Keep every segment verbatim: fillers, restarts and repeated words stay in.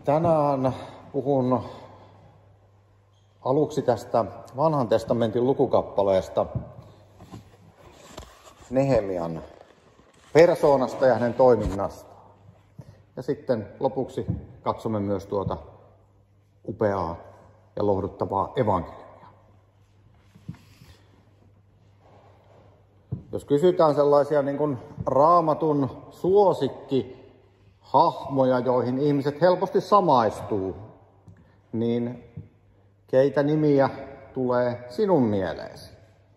Tänään puhun aluksi tästä Vanhan testamentin lukukappaleesta Nehemian persoonasta ja hänen toiminnastaan. Ja sitten lopuksi katsomme myös tuota upeaa ja lohduttavaa evankeliumia. Jos kysytään sellaisia niin kuin Raamatun suosikkihahmoja, joihin ihmiset helposti samaistuu, niin keitä nimiä tulee sinun mieleesi?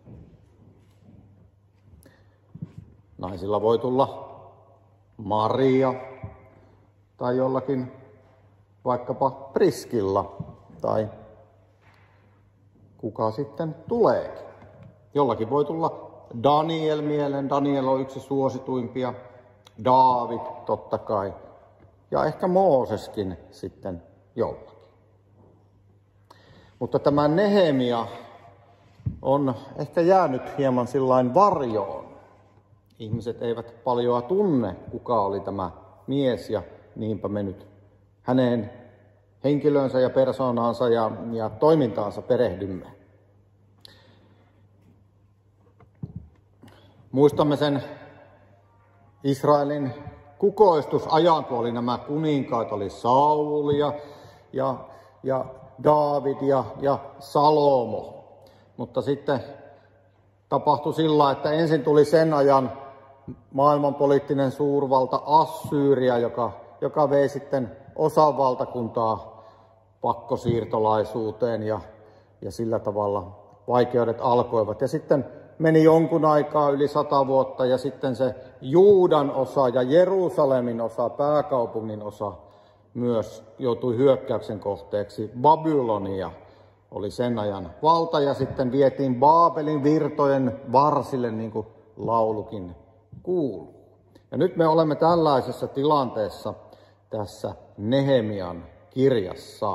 Naisilla voi tulla Maria tai jollakin vaikkapa Priskilla tai kuka sitten tuleekin. Jollakin voi tulla Daniel mieleen. Daniel on yksi suosituimpia. Daavid totta kai. Ja ehkä Mooseskin sitten jollakin. Mutta tämä Nehemia on ehkä jäänyt hieman sillain varjoon. Ihmiset eivät paljoa tunne, kuka oli tämä mies, ja niinpä me nyt hänen henkilönsä ja persoonaansa ja, ja toimintaansa perehdymme. Muistamme sen Israelin kukoistusajan, kun oli nämä kuninkaat, oli Saul ja, ja, ja Daavid ja, ja Salomo. Mutta sitten tapahtui sillä, että ensin tuli sen ajan maailmanpoliittinen suurvalta Assyria, joka, joka vei sitten osan valtakuntaa pakkosiirtolaisuuteen ja, ja sillä tavalla vaikeudet alkoivat. Ja sitten meni jonkun aikaa, yli sata vuotta, ja sitten se Juudan osa ja Jerusalemin osa, pääkaupungin osa, myös joutui hyökkäyksen kohteeksi. Babylonia oli sen ajan valta, ja sitten vietiin Baabelin virtojen varsille, niin kuin laulukin kuuluu. Ja nyt me olemme tällaisessa tilanteessa tässä Nehemian kirjassa.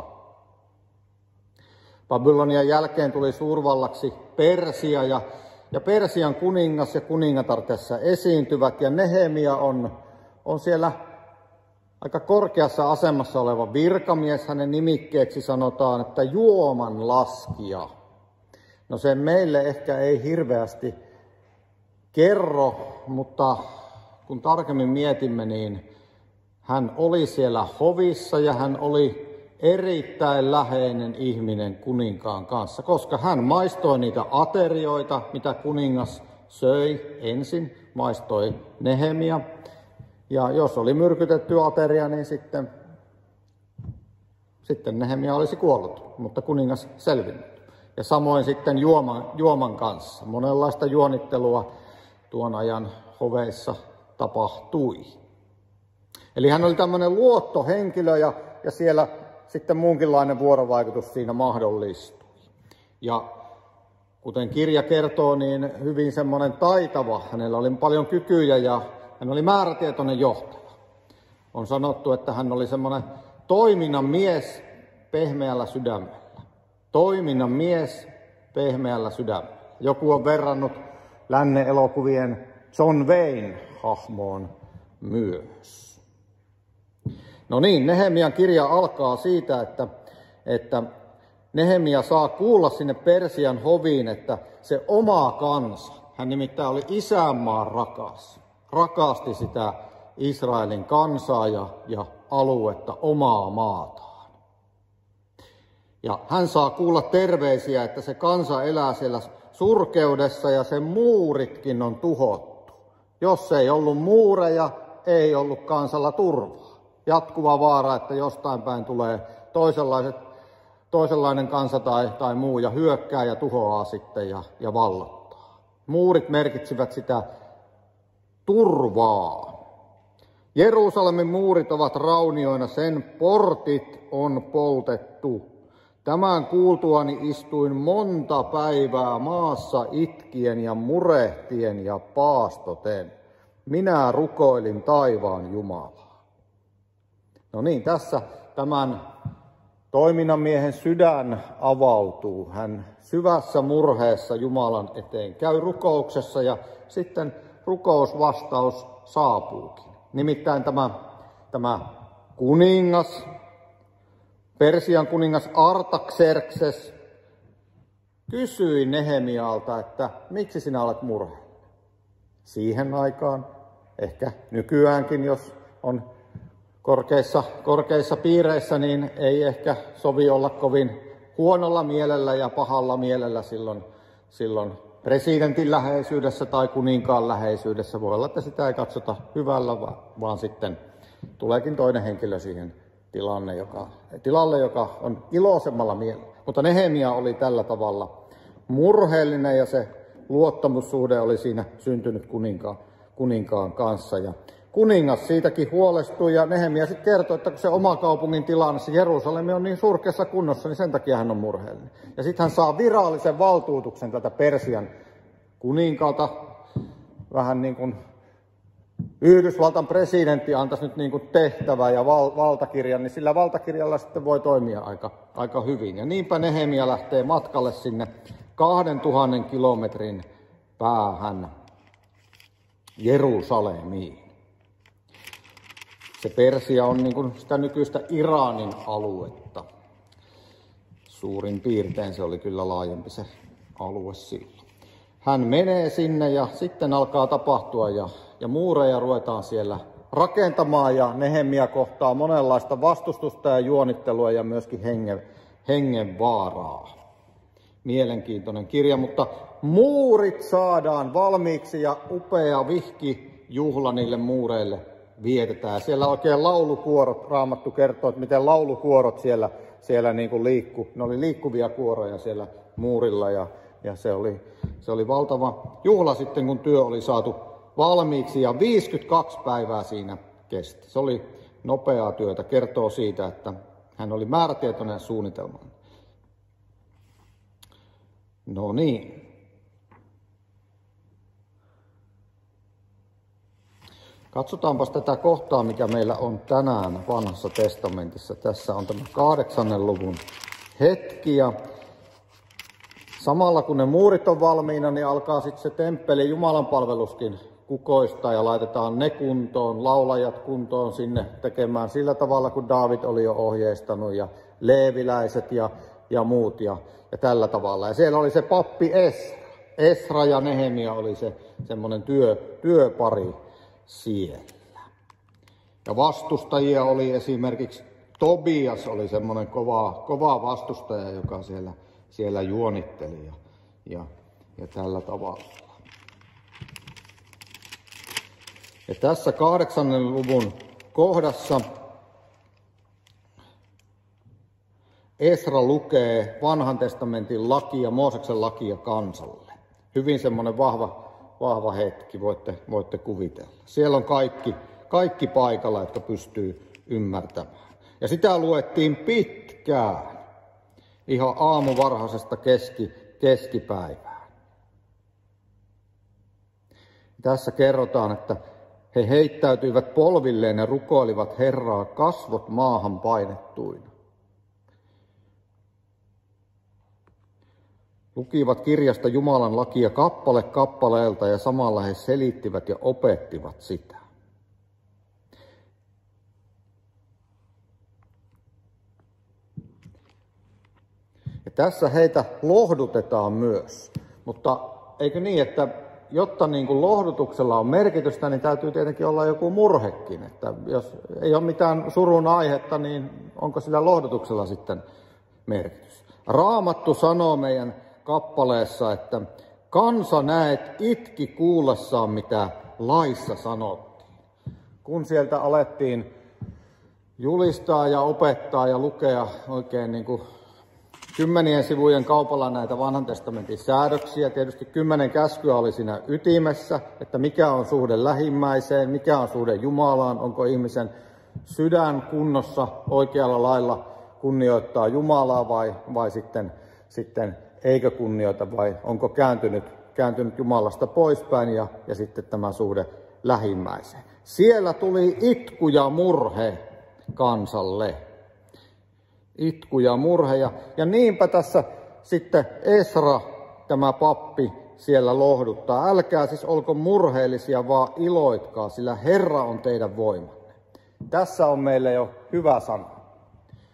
Babylonian jälkeen tuli suurvallaksi Persia, ja, ja Persian kuningas ja kuningatar tässä esiintyvät, ja Nehemia on, on siellä aika korkeassa asemassa oleva virkamies. Hänen nimikkeeksi sanotaan, että juoman laskija. No se meille ehkä ei hirveästi kerro, mutta kun tarkemmin mietimme, niin hän oli siellä hovissa ja hän oli erittäin läheinen ihminen kuninkaan kanssa, koska hän maistoi niitä aterioita, mitä kuningas söi ensin, maistoi Nehemia. Ja jos oli myrkytetty ateria, niin sitten, sitten Nehemia olisi kuollut, mutta kuningas selvinnyt. Ja samoin sitten juoman, juoman kanssa. Monenlaista juonittelua tuon ajan hoveissa tapahtui. Eli hän oli tämmöinen luottohenkilö, ja, ja siellä sitten muunkinlainen vuorovaikutus siinä mahdollistui. Ja kuten kirja kertoo, niin hyvin semmoinen taitava. Hänellä oli paljon kykyjä ja hän oli määrätietoinen johtaja. On sanottu, että hän oli semmoinen toiminnan mies pehmeällä sydämellä. Toiminnan mies pehmeällä sydämellä. Joku on verrannut lännen elokuvien John Wayne hahmoon myös. No niin, Nehemian kirja alkaa siitä, että, että Nehemia saa kuulla sinne Persian hoviin, että se oma kansa, hän nimittäin oli isänmaan rakas, rakasti sitä Israelin kansaa ja, ja aluetta, omaa maataan. Ja hän saa kuulla terveisiä, että se kansa elää siellä surkeudessa ja sen muuritkin on tuhottu. Jos ei ollut muureja, ei ollut kansalla turvaa. Jatkuva vaara, että jostain päin tulee toisenlaiset, toisenlainen kansa tai, tai muu ja hyökkää ja tuhoaa sitten ja, ja vallottaa. Muurit merkitsivät sitä turvaa. Jerusalemin muurit ovat raunioina, sen portit on poltettu. Tämän kuultuani istuin monta päivää maassa itkien ja murehtien ja paastoten. Minä rukoilin taivaan Jumalaa. No niin, tässä tämän toiminnan miehen sydän avautuu. Hän syvässä murheessa Jumalan eteen käy rukouksessa ja sitten rukousvastaus saapuukin. Nimittäin tämä, tämä kuningas Persian kuningas Artaxerxes kysyi Nehemialta, että miksi sinä olet murheellinen. Siihen aikaan, ehkä nykyäänkin, jos on korkeissa, korkeissa piireissä, niin ei ehkä sovi olla kovin huonolla mielellä ja pahalla mielellä silloin, silloin presidentin läheisyydessä tai kuninkaan läheisyydessä. Voi olla, että sitä ei katsota hyvällä, vaan sitten tuleekin toinen henkilö siihen tilanne, joka, tilalle, joka on iloisemmalla mielellä. Mutta Nehemia oli tällä tavalla murheellinen ja se luottamussuhde oli siinä syntynyt kuninkaan, kuninkaan kanssa. Ja kuningas siitäkin huolestui ja Nehemia sitten kertoi, että kun se oma kaupungin tilanne, se Jerusalemi on niin surkeassa kunnossa, niin sen takia hän on murheellinen. Ja sitten hän saa virallisen valtuutuksen tältä Persian kuninkaalta, vähän niin kuin Yhdysvaltain presidentti antaisi nyt niin kuin tehtävää ja val- valtakirjan, niin sillä valtakirjalla sitten voi toimia aika, aika hyvin. Ja niinpä Nehemia lähtee matkalle sinne kahden tuhannen kilometrin päähän Jerusalemiin. Se Persia on niin kuin sitä nykyistä Iranin aluetta. Suurin piirtein se oli kyllä laajempi se alue silloin. Hän menee sinne ja sitten alkaa tapahtua ja, ja muureja ruvetaan siellä rakentamaan ja Nehemia kohtaa monenlaista vastustusta ja juonittelua ja myöskin hengen, hengen vaaraa. Mielenkiintoinen kirja, mutta muurit saadaan valmiiksi ja upea vihkijuhla niille muureille vietetään. Siellä oikein laulukuorot, Raamattu kertoo, että miten laulukuorot siellä, siellä niin kuin liikku. Ne oli liikkuvia kuoroja siellä muurilla ja, ja se, oli, se oli valtava juhla sitten, kun työ oli saatu valmiiksi ja viisikymmentäkaksi päivää siinä kesti. Se oli nopeaa työtä, kertoo siitä, että hän oli määrätietoinen suunnitelma. No niin. Katsotaanpas tätä kohtaa, mikä meillä on tänään Vanhassa testamentissa. Tässä on tämä kahdeksannen luvun hetki ja samalla kun ne muurit on valmiina, niin alkaa sitten se temppeli Jumalan palveluskin kukoistaa ja laitetaan ne kuntoon, laulajat kuntoon sinne tekemään sillä tavalla, kun Daavid oli jo ohjeistanut ja leeviläiset ja, ja muut ja, ja tällä tavalla. Ja siellä oli se pappi Esra. Esra ja Nehemia oli se semmoinen työ, työpari siellä. Ja vastustajia oli esimerkiksi Tobias oli semmoinen kova, kova vastustaja, joka siellä, siellä juonitteli ja, ja, ja tällä tavalla. Ja tässä kahdeksannen luvun kohdassa Esra lukee Vanhan testamentin lakia, Mooseksen lakia kansalle. Hyvin semmoinen vahva, vahva hetki, voitte, voitte kuvitella. Siellä on kaikki, kaikki paikalla, jotka pystyy ymmärtämään. Ja sitä luettiin pitkään, ihan aamuvarhaisesta keski, keskipäivään. Tässä kerrotaan, että he heittäytyivät polvilleen ja rukoilivat Herraa kasvot maahan painettuina. Lukivat kirjasta Jumalan lakia kappale kappaleelta ja samalla he selittivät ja opettivat sitä. Ja tässä heitä lohdutetaan myös, mutta eikö niin, että jotta niin kuin lohdutuksella on merkitystä, niin täytyy tietenkin olla joku murhekin. Että jos ei ole mitään surun aihetta, niin onko sillä lohdutuksella sitten merkitys? Raamattu sanoo meidän kappaleessa, että kansa näet itki kuullessaan, mitä laissa sanottiin. Kun sieltä alettiin julistaa ja opettaa ja lukea oikein niin kuin kymmenien sivujen kaupalla näitä Vanhan testamentin säädöksiä. Tietysti kymmenen käskyä oli siinä ytimessä, että mikä on suhde lähimmäiseen, mikä on suhde Jumalaan, onko ihmisen sydän kunnossa oikealla lailla kunnioittaa Jumalaa vai, vai sitten, sitten eikö kunnioita vai onko kääntynyt, kääntynyt Jumalasta poispäin ja, ja sitten tämä suhde lähimmäiseen. Siellä tuli itku ja murhe kansalle. Itku ja murhe. Ja, ja niinpä tässä sitten Esra, tämä pappi, siellä lohduttaa. Älkää siis olko murheellisia, vaan iloitkaa, sillä Herra on teidän voimanne. Tässä on meille jo hyvä sana.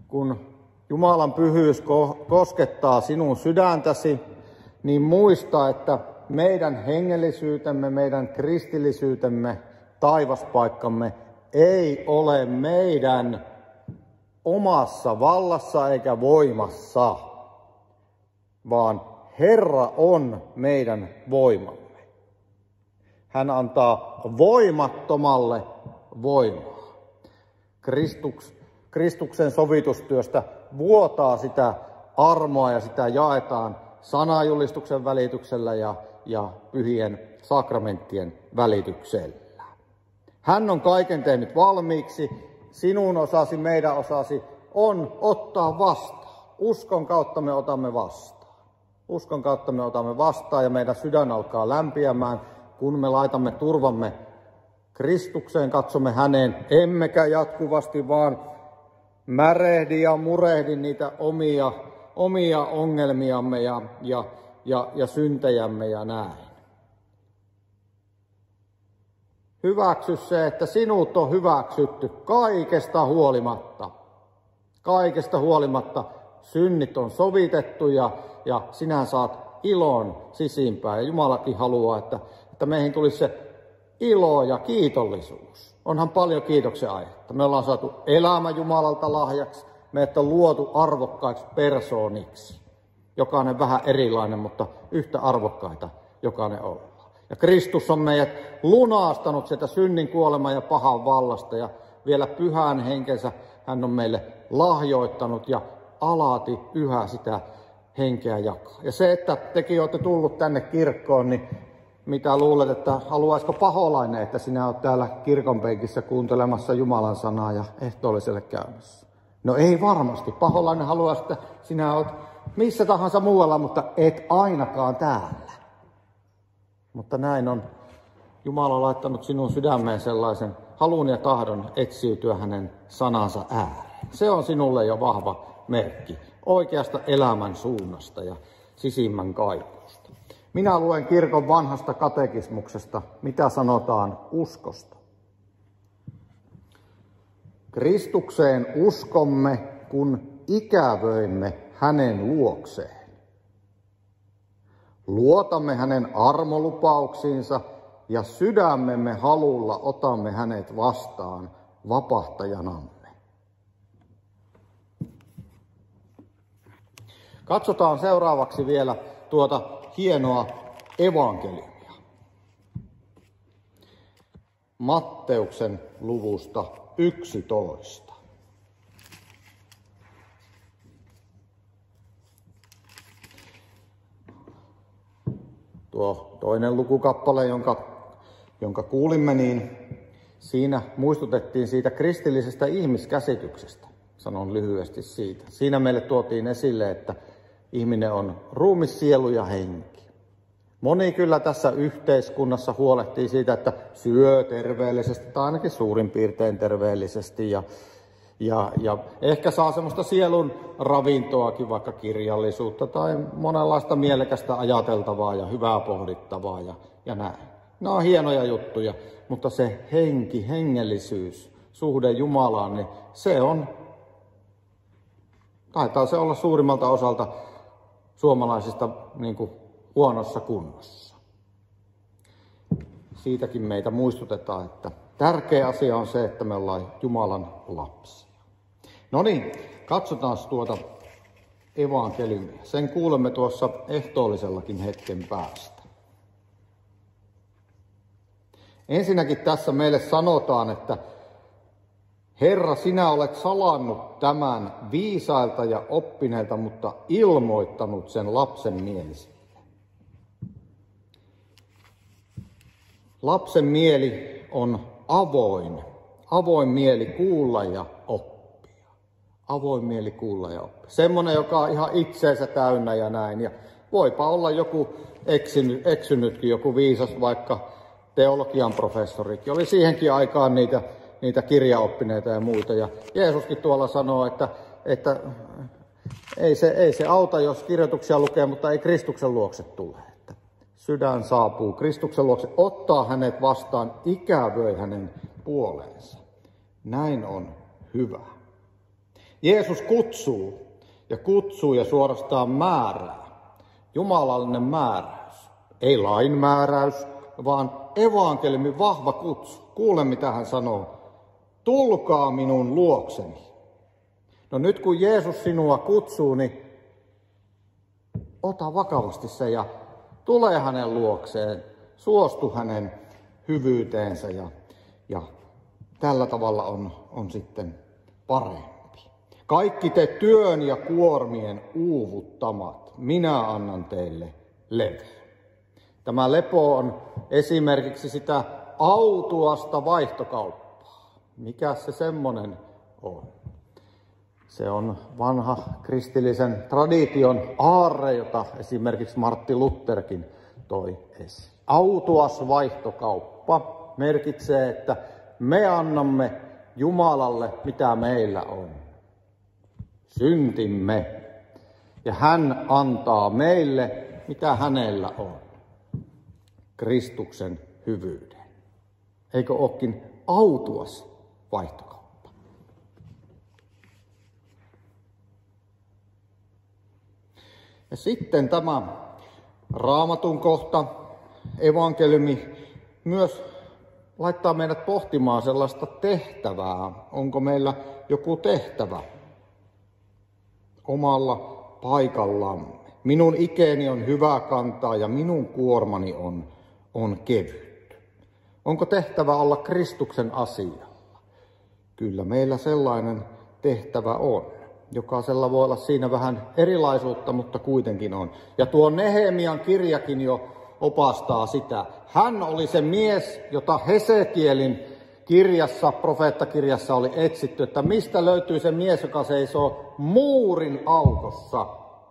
kun Jumalan pyhyys koskettaa sinun sydäntäsi, niin muista, että meidän hengellisyytemme, meidän kristillisyytemme, taivaspaikkamme ei ole meidän omassa vallassa eikä voimassa, vaan Herra on meidän voimamme. Hän antaa voimattomalle voimaa. Kristuks, Kristuksen sovitustyöstä vuotaa sitä armoa ja sitä jaetaan sanajulistuksen välityksellä ja, ja pyhien sakramenttien välityksellä. Hän on kaiken tehnyt valmiiksi. Sinun osasi, meidän osasi on ottaa vastaan. Uskon kautta me otamme vastaan. Uskon kautta me otamme vastaan ja meidän sydän alkaa lämpiämään, kun me laitamme turvamme Kristukseen, katsomme häneen, emmekä jatkuvasti vaan märehdi ja murehdi niitä omia, omia ongelmiamme ja, ja, ja, ja syntejämme ja näin. Hyväksy se, että sinut on hyväksytty kaikesta huolimatta. Kaikesta huolimatta synnit on sovitettu ja, ja sinä saat ilon sisimpään. Ja Jumalakin haluaa, että, että meihin tulisi se ilo ja kiitollisuus. Onhan paljon kiitoksen aihetta. Me ollaan saatu elämä Jumalalta lahjaksi. Meidät on luotu arvokkaiksi persooniksi. Jokainen vähän erilainen, mutta yhtä arvokkaita jokainen ollaan. Ja Kristus on meidät lunastanut sieltä synnin, kuoleman ja pahan vallasta. Ja vielä pyhän henkensä hän on meille lahjoittanut ja alati yhä sitä henkeä jakaa. Ja se, että tekin olette tullut tänne kirkkoon, niin mitä luulet, että haluaisiko paholainen, että sinä olet täällä kirkonpenkissä kuuntelemassa Jumalan sanaa ja ehtoolliselle käymässä? No ei varmasti. Paholainen haluaa, että sinä olet missä tahansa muualla, mutta et ainakaan täällä. Mutta näin on Jumala laittanut sinun sydämeen sellaisen halun ja tahdon etsiytyä hänen sanansa ääreen. Se on sinulle jo vahva merkki oikeasta elämän suunnasta ja sisimmän kaipuusta. Minä luen kirkon vanhasta katekismuksesta, mitä sanotaan uskosta. Kristukseen uskomme, kun ikävöimme hänen luokseen. Luotamme hänen armolupauksiinsa ja sydämemme halulla otamme hänet vastaan vapahtajanamme. Katsotaan seuraavaksi vielä tuota hienoa evankeliumia. Matteuksen luvusta yksitoista. Tuo toinen lukukappale, jonka, jonka kuulimme, niin siinä muistutettiin siitä kristillisestä ihmiskäsityksestä. Sanon lyhyesti siitä. Siinä meille tuotiin esille, että ihminen on ruumis, sielu ja henki. Moni kyllä tässä yhteiskunnassa huolehtii siitä, että syö terveellisesti tai ainakin suurin piirtein terveellisesti ja, ja, ja ehkä saa semmoista sielun ravintoakin, vaikka kirjallisuutta tai monenlaista mielekästä ajateltavaa ja hyvää pohdittavaa ja, ja näin. Nämä on hienoja juttuja, mutta se henki, hengellisyys, suhde Jumalaan, niin se on, taitaa se olla suurimmalta osalta suomalaisista niin kuin huonossa kunnossa. Siitäkin meitä muistutetaan, että tärkeä asia on se, että me ollaan Jumalan lapsia. No niin, katsotaan tuota evankeliumia. Sen kuulemme tuossa ehtoollisellakin hetken päästä. Ensinnäkin tässä meille sanotaan, että Herra, sinä olet salannut tämän viisailta ja oppineilta, mutta ilmoittanut sen lapsen mielisille. Lapsen mieli on avoin, avoin mieli kuulla ja oppia. Avoin mieli kuulla ja oppia. Semmoinen, joka on ihan itseensä täynnä ja näin. Ja voipa olla joku eksynyt, eksynytkin, joku viisas, vaikka teologian professorikin. Oli siihenkin aikaan niitä, niitä kirjaoppineita ja muita. Ja Jeesuskin tuolla sanoo, että, että ei, se, ei se auta, jos kirjoituksia lukee, mutta ei Kristuksen luokse tule. Sydän saapuu Kristuksen luokse, ottaa hänet vastaan, ikävöi hänen puoleensa. Näin on hyvä. Jeesus kutsuu ja kutsuu ja suorastaan määrää. Jumalallinen määräys. Ei lain määräys, vaan evankeliumin vahva kutsu. Kuule, mitä hän sanoo. Tulkaa minun luokseni. No nyt kun Jeesus sinua kutsuu, niin ota vakavasti se ja tule hänen luokseen. Suostu hänen hyvyyteensä ja, ja tällä tavalla on, on sitten parempi. Kaikki te työn ja kuormien uuvuttamat, minä annan teille lepoa. Tämä lepo on esimerkiksi sitä autuasta vaihtokauppaa. Mikä se semmoinen on? Se on vanha kristillisen tradition aarre, jota esimerkiksi Martti Lutherkin toi esiin. Autuas vaihtokauppa merkitsee, että me annamme Jumalalle, mitä meillä on. Syntimme. Ja hän antaa meille, mitä hänellä on. Kristuksen hyvyyden. Eikö olekin autuas vaihtokauppa? Ja sitten tämä Raamatun kohta, evankeliumi, myös laittaa meidät pohtimaan sellaista tehtävää. Onko meillä joku tehtävä omalla paikallamme? Minun ikäni on hyvä kantaa ja minun kuormani on, on kevyt. Onko tehtävä olla Kristuksen asialla? Kyllä meillä sellainen tehtävä on. Jokaisella voi olla siinä vähän erilaisuutta, mutta kuitenkin on. Ja tuo Nehemian kirjakin jo opastaa sitä. Hän oli se mies, jota Hesekielin kirjassa, profeettakirjassa oli etsitty, että mistä löytyy se mies, joka seisoo muurin aukossa.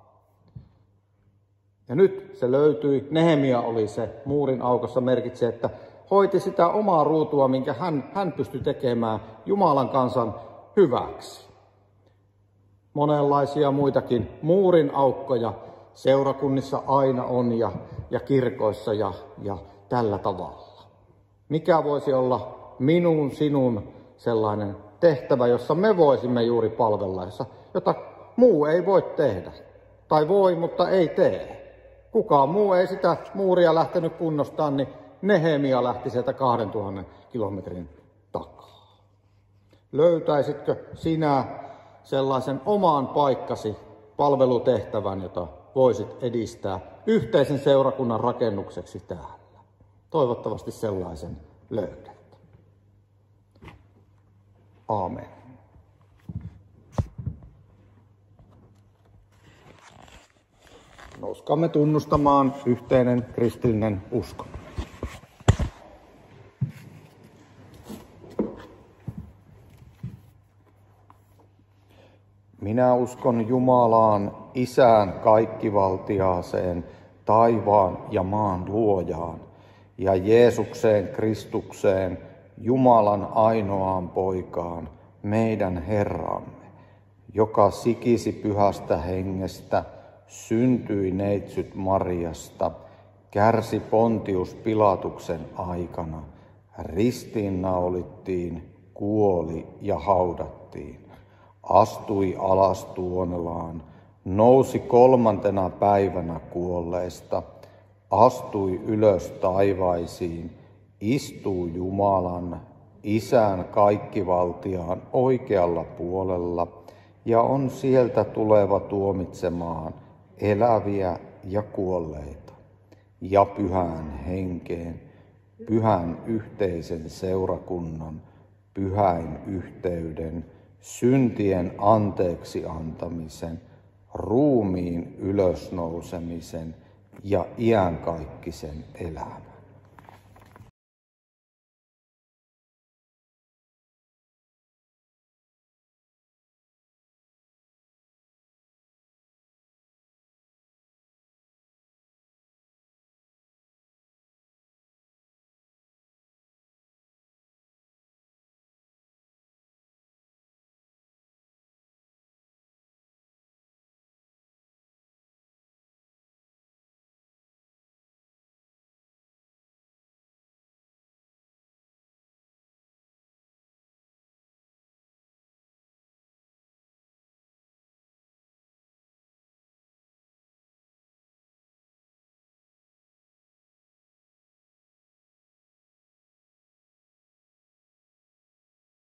Ja nyt se löytyi, Nehemia oli se muurin aukossa, merkitsee, että hoiti sitä omaa ruutua, minkä hän, hän pystyi tekemään Jumalan kansan hyväksi. Monenlaisia muitakin muurin aukkoja seurakunnissa aina on ja, ja kirkoissa ja, ja tällä tavalla. Mikä voisi olla minun, sinun sellainen tehtävä, jossa me voisimme juuri palvella, jota muu ei voi tehdä. Tai voi, mutta ei tee. Kukaan muu ei sitä muuria lähtenyt kunnostamaan, niin Nehemia lähti sieltä kahdentuhannen kilometrin takaa. Löytäisitkö sinä sellaisen oman paikkasi palvelutehtävän, jota voisit edistää yhteisen seurakunnan rakennukseksi täällä? Toivottavasti sellaisen löydät. Aamen. Nouskaamme tunnustamaan yhteinen kristillinen usko. Minä uskon Jumalaan, Isään kaikkivaltiaaseen, taivaan ja maan luojaan, ja Jeesukseen Kristukseen, Jumalan ainoaan poikaan, meidän Herramme, joka sikisi pyhästä hengestä, syntyi neitsyt Mariasta, kärsi Pontius Pilatuksen aikana, ristiinnaulittiin, kuoli ja haudattiin, astui alas tuonelaan, nousi kolmantena päivänä kuolleista, astui ylös taivaisiin, istuu Jumalan, Isän kaikkivaltiaan oikealla puolella ja on sieltä tuleva tuomitsemaan eläviä ja kuolleita ja pyhään henkeen, pyhän yhteisen seurakunnan, pyhäin yhteyden, syntien anteeksi antamisen, ruumiin ylösnousemisen ja iankaikkisen elämän.